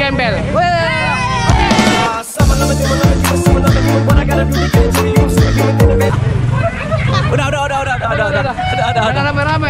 gembel. Udah rame-rame.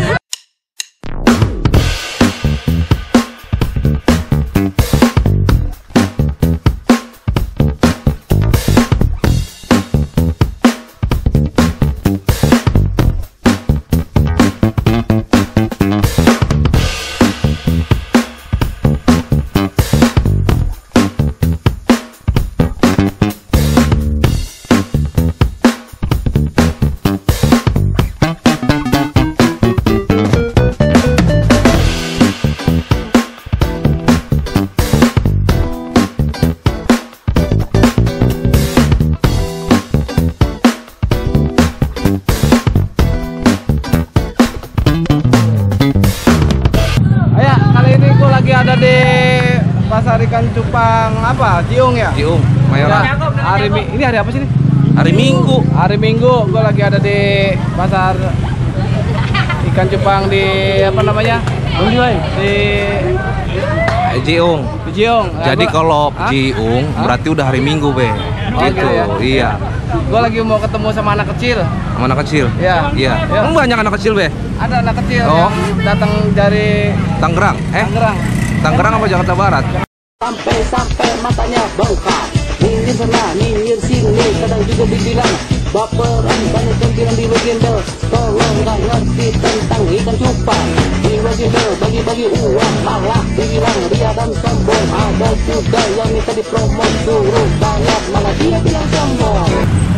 Ada di Pasar Ikan Cupang apa? Ciung ya? Ciung, Mayoran. Ya, ini hari apa sih nih? Hari Minggu. Hari Minggu gue lagi ada di Pasar Ikan Cupang di apa namanya? Di Ciung. Di Ciung. Jadi kalau Ciung berarti udah hari Minggu, Be. Gitu. Ya? Iya. Gue lagi mau ketemu sama anak kecil. Sama anak kecil? Iya. Iya. Ya. Emang banyak anak kecil, Be? Ada anak kecil yang datang dari Tangerang. Tangerang apa Jakarta Barat? Sampai matanya bengkak. Minggir sana, minggir sini, kadang juga dibilang baperan, banyak gembira di legenda. Tolong gak ngerti tentang ikan cupang. Di legenda bagi-bagi uang, malah dibilang dia dan sombong. Ada juga yang minta dipromot, suruh banyak, malah dia bilang sombong.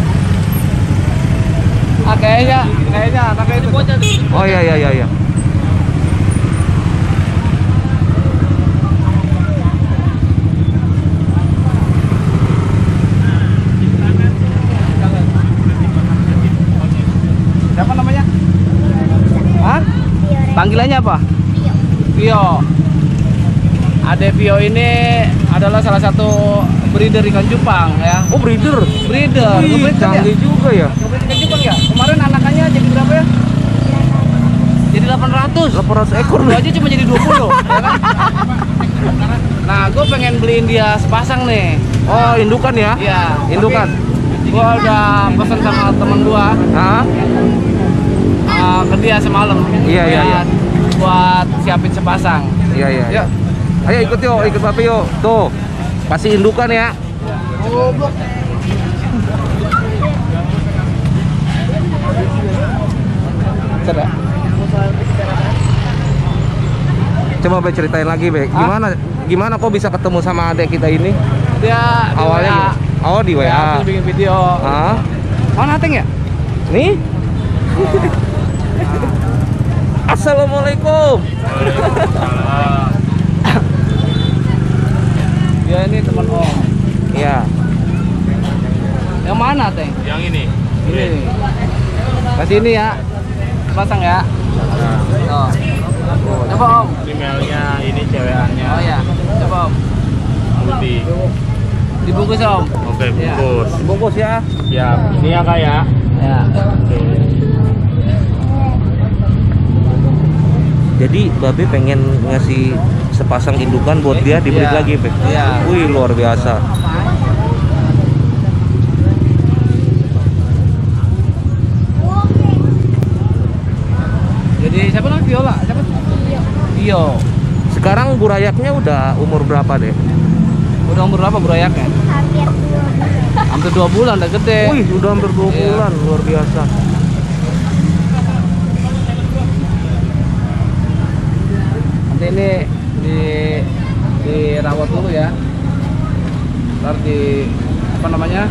Kayaknya anaknya itu bocah tuh. Oh iya. Siapa namanya? Hah? Panggilannya apa? Vio. Ade Vio ini adalah salah satu breeder ikan cupang ya. Oh, breeder. Ngebreed Canggih juga ya. Ngebreed ikan cupang ya. Kemarin anakannya jadi berapa ya? Jadi 800 ekor. Lu aja cuma jadi 20 ya kan? Nah, gue pengen beliin dia sepasang nih. Oh, indukan ya? Iya. Indukan. Gue udah pesan sama temen gua. Hah? Ke dia semalam. Iya. Buat siapin sepasang. Iya. Ayo ikut Bapak yuk. Tuh. Pasti indukan ya. Goblok. Coba Be ceritain lagi, Be. Gimana kok bisa ketemu sama adek kita ini? Dia awalnya WA. Di WA. Terus bikin video. Mana Ateng ya? Nih. Assalamualaikum. Dia ini teman Om. Iya. Yang mana, Teng? Yang ini. Ini. Kasih ini ya. Pasang ya. Oh. Coba Om. Emailnya ini cewekannya. Oh ya. Coba Om. Putih. Dibungkus Om. Oke, bungkus. Bungkus ya. Siap. Ini ya Kak ya. Ya. Oke. Jadi Babe pengen ngasih sepasang indukan buat dia dibeli Iya. lagi, Be. Iya. Wih, luar biasa. Jadi siapa namanya? Viola? Siapa? Vio. Sekarang burayaknya udah umur berapa, deh? Udah umur berapa burayaknya? Hampir 2 bulan, udah gede. Wih, udah hampir 2 Iya. bulan, luar biasa. Nanti ini dirawat dulu ya. Ntar di apa namanya?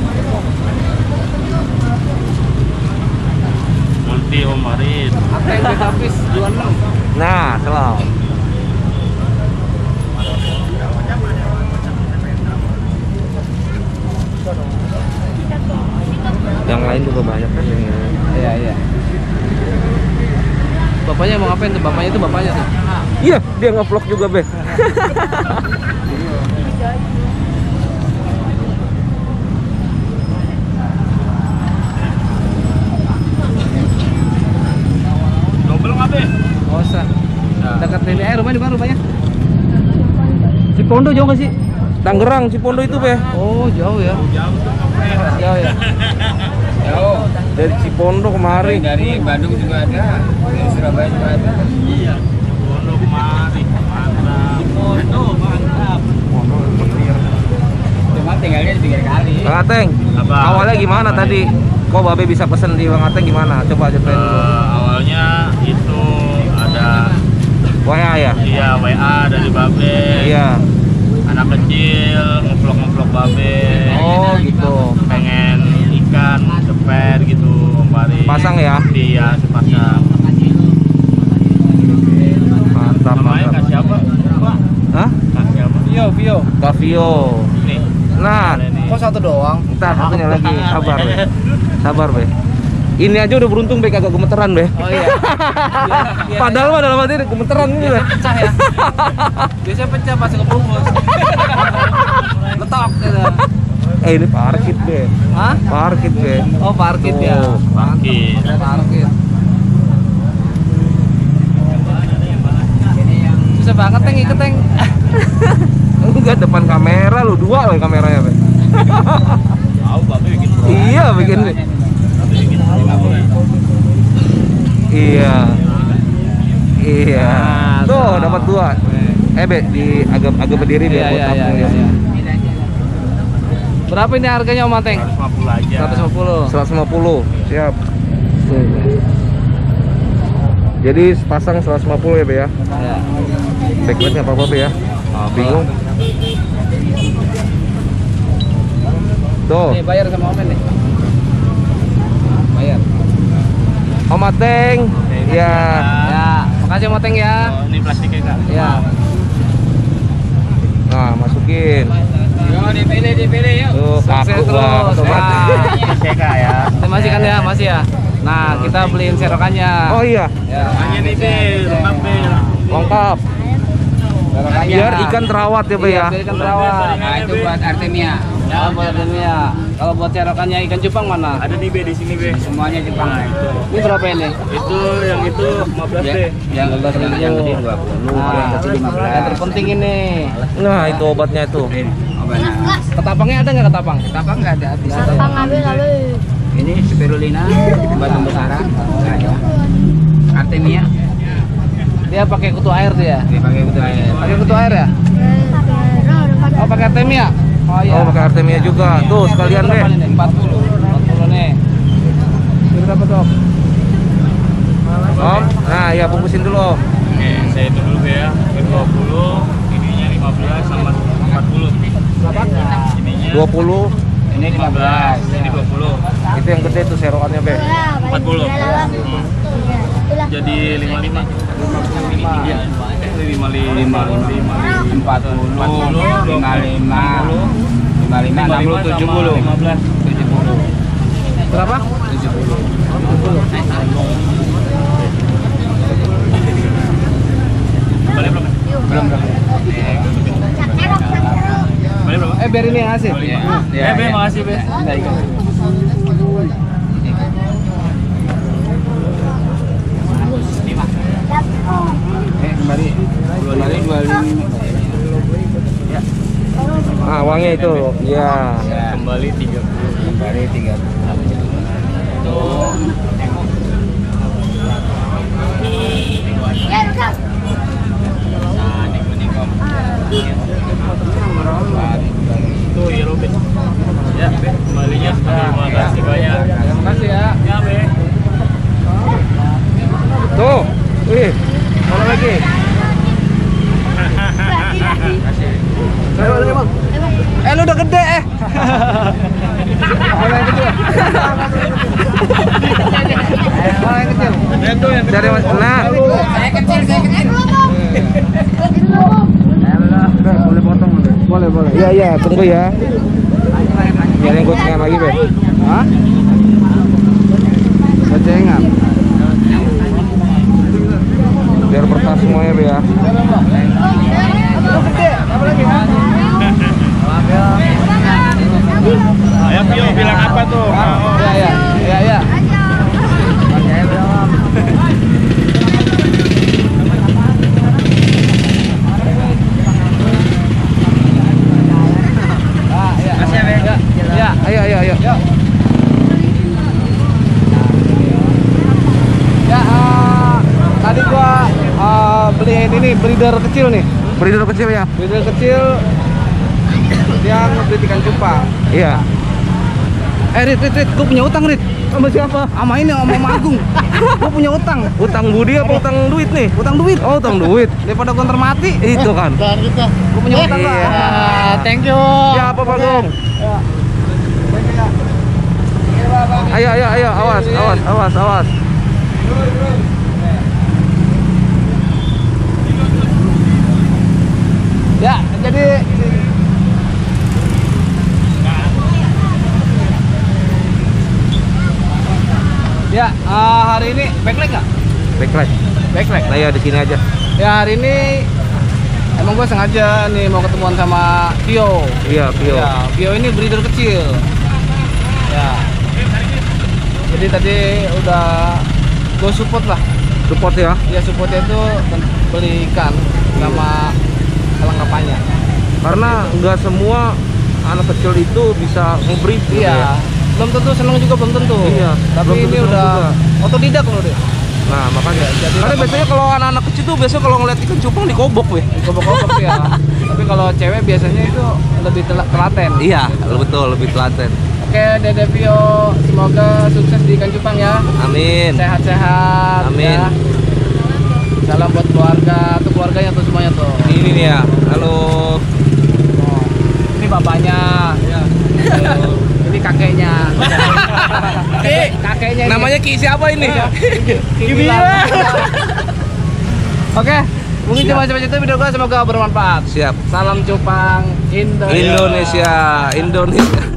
Multi Omarin. Ateng Betapis 26. Nah, selalu. Yang lain juga banyak kan yang ini. Iya. Bapaknya mau ngapain tuh? Bapaknya tuh. Iya, dia nge-vlog juga, Be. Double nggak Be? Oh, usah. Dekat ini rumahnya di mana rumahnya? Cipondo jauh nggak sih? Tangerang, Cipondo itu be. Oh jauh ya. Jauh ya. Jauh. Dari Cipondo kemari. Dari Bandung juga ada, dari Surabaya juga ada. Iya. Cipondo kemari. Mantap. Cuma tinggalnya di pinggir kali. Bang Ateng, Apa? awalnya gimana tadi? Kok Babe bisa pesen di Bang Ateng gimana? Coba aja dulu. Awalnya itu ada WA ya? iya WA dari Babe. Iya. Anak kecil ngevlog Babe. Oh gitu. Pengen ikan ceper gitu Om Pari. Pasang ya? Iya, sepasang. Mantap, Namanya mantap. Kak siapa? Pak? Hah? Kak siapa? Vio. Kavio. Nih. Nah, Ini. Kok satu doang? ntar satunya lagi. Sabar be. Sabar be. Ini aja udah beruntung be kagak gemeteran be. Oh iya. Padahal mah dalam hati gemeteran gitu be. Pecah ya. Biasanya pecah pas kebungkus. Letok gitu. Ini parkit be. Hah? Parkit be. Oh parkit ya. Tuh. Parkir. Parkit. Susah banget Teng ikut Teng. Enggak depan kamera lu dua loh kameranya be. Tahu Babe bikin Iya bikin. Iya. Iya. Nah, Tuh tuh. dapat dua. Be di agak berdiri biar buat tampung ya. Berapa ini harganya Om Ateng? 150 aja. 150. 150. Siap. Tuh. Jadi pasang 150 ya be ya. Ya. Backlightnya apa be ya? Bingung. Tuh. Nih bayar sama Om nih. Bayar. Om Ateng. Ya. Ya, makasih Om Ateng ya. Oh, ini plastiknya Kak. Ya. Nah, masukin. Yo, dipilih yuk. Tuh, Sukses kaku lah. terus. Om Ateng. Ini Kak ya. Terima kasih kan ya, masih ya. Nah, kita beliin serokannya. Oh iya, Ya. Hanya nih Be, lengkap Be. lengkap. Serokannya. Biar ikan terawat ya be Iya, ya. biar ikan terawat. Nah, itu buat Artemia. Oh, buat dunia. Kalau buat serokannya ikan cupang mana? Ada nih Be di sini Be. Semuanya Jepang. Nah, itu. Ini berapa ini? Itu yang itu 15 Ya, Be. yang gede 20, Nah, yang kecil yang 15. terpenting ini. Nah, itu obatnya tuh. Obatnya. Ketapangnya ada nggak ketapang? Apa enggak ada habis. Ngambil. Ini spirulina, batu besar. Artemia Dia pakai kutu air tuh ya? dipakai untuk air. Pakai kutu air ya? Oh, pakai Artemia? Oh iya. Oh, pakai Artemia juga. Tuh, sekalian Berapa be. ini? 40 nih. Ini berapa Dok? Om, nah ya bungkusin dulu Om. Oke, saya itu dulu Be ya. Ini 20, ininya 15 sama 40. Berapa? Ininya 20. Ini 15, 15. ini 20. Itu yang gede tuh serokannya be. 40. Jadi 55. Iya. 55. 40, 55, 60, 70. 70. Berapa? 70. Balik berapa? Belum. Balik berapa? Biar ini yang ngasih. Be, makasih Be. Kembali 25. Nah, uangnya itu. Ya. Ya, Kembali 30. kembali 30. Tuh, iya Be. Ya, Be. Kembalinya terima kasih banyak. Terima kasih ya. Ya, Be. Tuh. Wih. Mana lagi? Lu udah gede Mana yang kecil? Mana yang kecil? Dari Mas. Nah. Saya kecil. Boleh potong Be. Boleh. Iya, iya, tunggu ya. Biar yang gocengan lagi be. Hah? Gocengan. Biar berkas semuanya be ya. Ayo Pio bilang apa tuh? Ya. beliin ini breeder kecil nih. Breeder kecil ya? Breeder kecil yang breed ikan cupang. Iya. Rit, gue punya utang, Rit. Sama siapa? Sama ini, sama Om Agung. Gue punya utang. Utang budi apa utang duit nih? Utang duit. Oh, utang duit. Daripada gue ntar mati. Itu kan. Dan kita. Gue punya utang, Pak. Iya. Thank you. Ya apa Pak Gong? Ya. Ayo, awas. Ya, jadi ya hari ini backlight nggak? Backlight. Backlight. Nah ya di sini aja. Ya hari ini emang gue sengaja nih mau ketemuan sama Pio. Iya, Pio. Ya, Pio ini breeder kecil. Ya. Jadi tadi udah gue support lah. Support ya. Ya supportnya itu beli ikan sama kelengkapannya. Karena nggak semua anak kecil itu bisa nge-breed gitu Iya. ya. Belum tentu seneng juga belum tentu. Iya, Tapi belum tentu ini seneng udah juga. otodidak loh deh. Nah makanya. Jadi Karena biasanya kalau anak-anak kecil tuh biasanya kalau ngeliat ikan cupang dikobok weh. Kobok-kobok ya. Tapi kalau cewek biasanya itu lebih telaten. Iya, betul, lebih telaten. Oke, Dede Pio, semoga sukses di ikan cupang ya. Amin. Sehat-sehat. Amin. Ya. Salam buat keluarga, tuh keluarganya tuh semuanya tuh. Ini nih ya. Halo. Oh, ini bapaknya. Ya. Ini kakeknya. Kakeknya. Ini. Namanya Ki siapa ini? Ki. Oke, mungkin cuma sampai situ video gue, semoga bermanfaat. Siap. Salam cupang Indonesia. Indonesia.